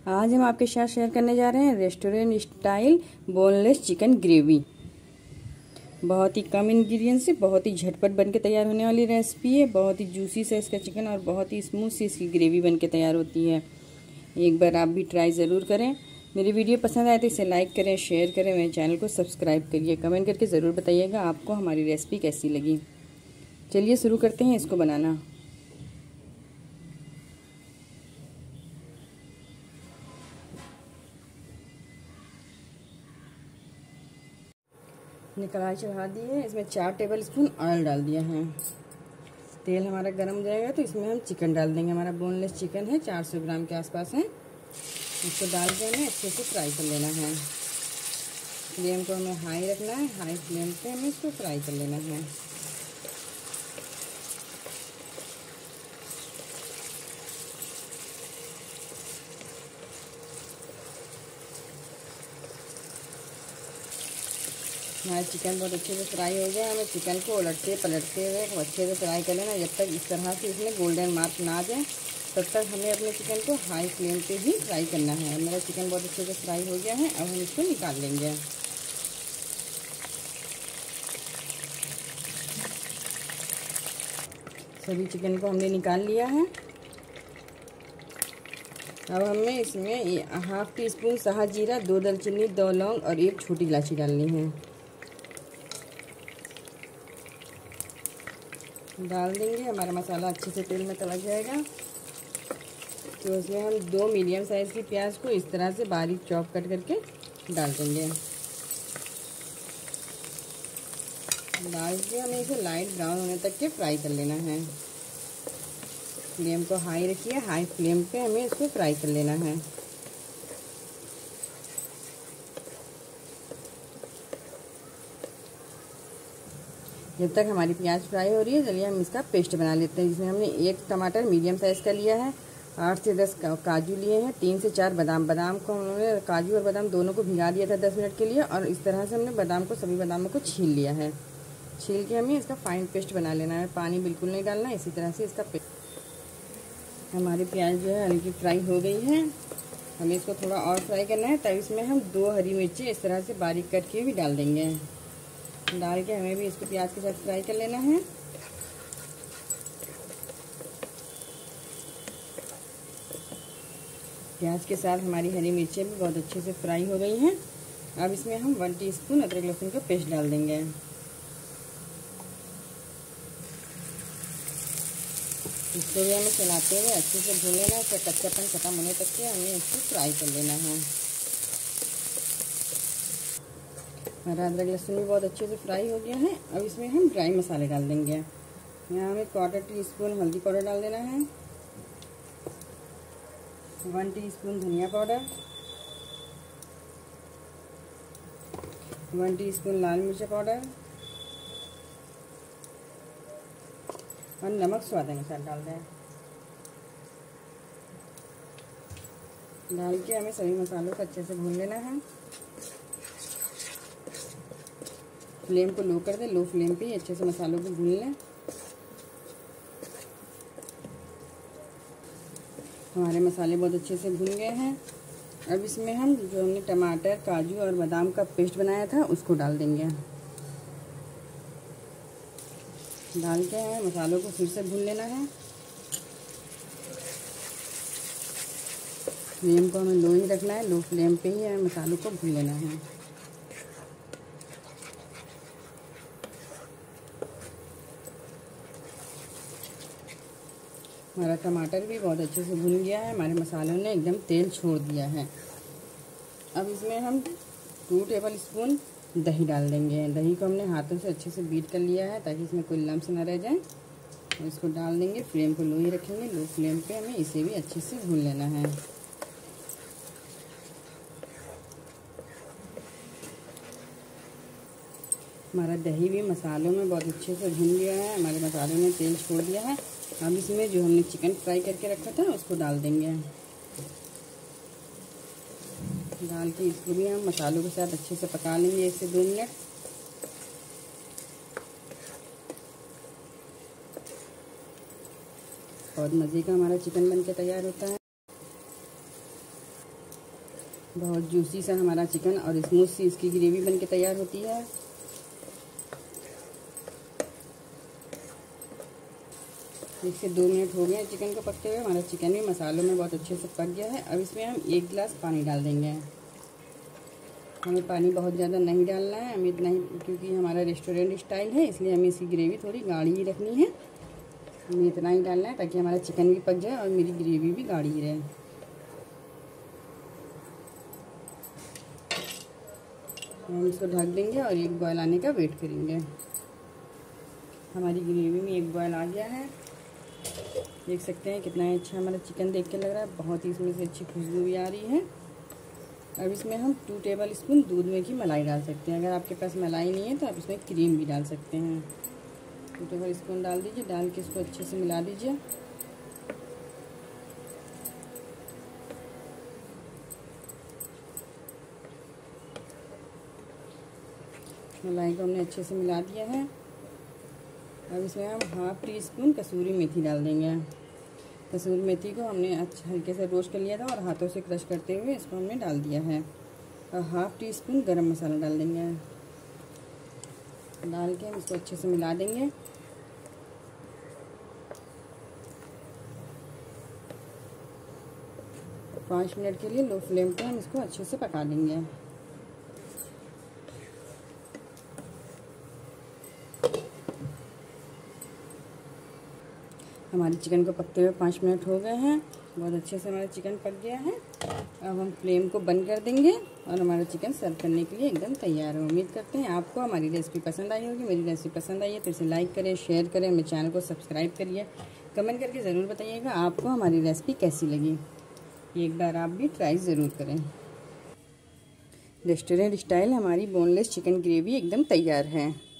आज हम आपके साथ शेयर करने जा रहे हैं restaurant style boneless chicken gravy. बहुत ही कम इंग्रेडिएंट्स से बहुत ही झटपट बनके तैयार होने वाली रेसिपी है। बहुत ही जूसी से इसका चिकन और बहुत ही स्मूथ से इसकी ग्रेवी बनके तैयार होती है। एक बार आप भी ट्राई ज़रूर करें। मेरी वीडियो पसंद आए तो इसे लाइक करें, शेयर करें, मेरे चैनल को सब्सक्राइब करिए। कमेंट करके ज़रूर बताइएगा आपको हमारी रेसिपी कैसी लगी। चलिए शुरू करते हैं इसको बनाना। हमने कढ़ाई चढ़ा दी है, इसमें 4 टेबल स्पून ऑयल डाल दिया है। तेल हमारा गर्म हो जाएगा तो इसमें हम चिकन डाल देंगे। हमारा बोनलेस चिकन है, 400 ग्राम के आसपास है। इसको डाल के हमें अच्छे से फ्राई कर लेना है। फ्लेम को हमें हाई रखना है, हाई फ्लेम पे हमें इसको फ्राई कर लेना है। हमारा चिकन बहुत अच्छे से फ्राई हो गया। हमें चिकन को उलटते पलटते हुए अच्छे से फ्राई कर लेना। जब तक इस तरह से इसमें गोल्डन मार्क ना आ जाए तब तक हमें अपने चिकन को हाई फ्लेम पे ही फ्राई करना है। मेरा चिकन बहुत अच्छे से फ्राई हो गया है, अब हम इसको निकाल लेंगे। सभी चिकन को हमने निकाल लिया है। अब हमें इसमें 1/2 टीस्पून साहा जीरा, 2 दालचीनी, 2 लौंग और 1 छोटी इलायची डालनी है। डाल देंगे। हमारा मसाला अच्छे से तेल में तला जाएगा तो उसमें हम 2 मीडियम साइज़ की प्याज को इस तरह से बारीक चॉप कट करके डाल देंगे। डाल के हमें इसे लाइट ब्राउन होने तक के फ्राई कर लेना है। फ्लेम को हाई रखिए, हाई फ्लेम पे हमें इसको फ्राई कर लेना है। जब तक हमारी प्याज फ्राई हो रही है चलिए हम इसका पेस्ट बना लेते हैं। जिसमें हमने 1 टमाटर मीडियम साइज़ का लिया है, 8 से 10 काजू लिए हैं, 3 से 4 बादाम को हमने काजू और बादाम दोनों को भिगा दिया था 10 मिनट के लिए। और इस तरह से हमने सभी बादामों को छील लिया है। छील के हमें इसका फाइन पेस्ट बना लेना है। पानी बिल्कुल नहीं डालना है। इसी तरह से इसका पेस्ट। हमारी प्याज जो है हल्की फ्राई हो गई है। हमें इसको थोड़ा और फ्राई करना है। तब इसमें हम 2 हरी मिर्ची इस तरह से बारीक करके भी डाल देंगे। डाल के हमें भी इसको प्याज के साथ फ्राई कर लेना है। प्याज के साथ हमारी हरी मिर्चें भी बहुत अच्छे से फ्राई हो गई हैं। अब इसमें हम 1 टीस्पून अदरक लहसुन का पेस्ट डाल देंगे। इसको भी हमें चलाते हुए अच्छे से भून लेना है। इसका कच्चापन खत्म होने तक के हमें इसको फ्राई कर लेना है। हमारा अदरक लहसुन भी बहुत अच्छे से फ्राई हो गया है। अब इसमें हम ड्राई मसाले डाल देंगे। यहाँ हमें 1/4 टीस्पून हल्दी पाउडर डाल देना है, 1 टीस्पून धनिया पाउडर, 1 टीस्पून लाल मिर्च पाउडर और नमक स्वाद अनुसार डाल दें। डाल के हमें सभी मसालों को अच्छे से भून लेना है। फ्लेम को लो कर दें, लो फ्लेम पे ही अच्छे से मसालों को भून लें। हमारे मसाले बहुत अच्छे से भून गए हैं। अब इसमें हम जो हमने टमाटर, काजू और बादाम का पेस्ट बनाया था उसको डाल देंगे। डाल के मसालों को फिर से भून लेना है। फ्लेम को हमें लो ही रखना है, लो फ्लेम पे ही हमें मसालों को भून लेना है। हमारा टमाटर भी बहुत अच्छे से भुन गया है। हमारे मसालों ने एकदम तेल छोड़ दिया है। अब इसमें हम 2 टेबल स्पून दही डाल देंगे। दही को हमने हाथों से अच्छे से बीट कर लिया है ताकि इसमें कोई लम्स ना रह जाए। और इसको डाल देंगे। फ्लेम को लो ही रखेंगे, लो फ्लेम पे हमें इसे भी अच्छे से भून लेना है। हमारा दही भी मसालों में बहुत अच्छे से भुन गया है। हमारे मसालों ने तेल छोड़ दिया है। अब इसमें जो हमने चिकन फ्राई करके रखा था उसको डाल देंगे। डाल के इसको भी हम मसालों के साथ अच्छे से पका लेंगे 1 से 2 मिनट। बहुत मज़े का हमारा चिकन बनके तैयार होता है। बहुत जूसी सा हमारा चिकन और स्मूथ सी इसकी ग्रेवी बन के तैयार होती है। 1 से 2 मिनट हो गए चिकन को पकते हुए। हमारा चिकन भी मसालों में बहुत अच्छे से पक गया है। अब इसमें हम 1 गिलास पानी डाल देंगे। हमें पानी बहुत ज़्यादा नहीं डालना है, हमें इतना ही, क्योंकि हमारा रेस्टोरेंट स्टाइल है, इसलिए हमें इसकी ग्रेवी थोड़ी गाढ़ी ही रखनी है। हमें इतना ही डालना है ताकि हमारा चिकन भी पक जाए और मेरी ग्रेवी भी गाढ़ी रहे। हम इसको ढक देंगे और 1 बॉयल आने का वेट करेंगे। हमारी ग्रेवी में 1 बॉयल आ गया है। देख सकते हैं कितना अच्छा हमारा चिकन देख के लग रहा है। बहुत ही इसमें से अच्छी खुशबू भी आ रही है। अब इसमें हम 2 टेबल स्पून दूध में की मलाई डाल सकते हैं। अगर आपके पास मलाई नहीं है तो आप इसमें क्रीम भी डाल सकते हैं। 2 टेबल स्पून डाल दीजिए। डाल के इसको अच्छे से मिला दीजिए। मलाई को हमने अच्छे से मिला दिया है। अब इसमें हम 1/2 टीस्पून कसूरी मेथी डाल देंगे। कसूरी मेथी को हमने अच्छा हल्के से रोस्ट कर लिया था और हाथों से क्रश करते हुए इसको हमने डाल दिया है। और 1/2 टीस्पून गरम मसाला डाल देंगे। डाल के हम इसको अच्छे से मिला देंगे। और 5 मिनट के लिए लो फ्लेम पे हम इसको अच्छे से पका देंगे। हमारे चिकन को पकते हुए 5 मिनट हो गए हैं। बहुत अच्छे से हमारा चिकन पक गया है। अब हम फ्लेम को बंद कर देंगे और हमारा चिकन सर्व करने के लिए एकदम तैयार है। उम्मीद करते हैं आपको हमारी रेसिपी पसंद आई होगी। मेरी रेसिपी पसंद आई है तो इसे लाइक करें, शेयर करें, मेरे चैनल को सब्सक्राइब करिए। कमेंट करके ज़रूर बताइएगा आपको हमारी रेसिपी कैसी लगी। एक बार आप भी ट्राई ज़रूर करें। रेस्टोरेंट स्टाइल हमारी बोनलेस चिकन ग्रेवी एकदम तैयार है।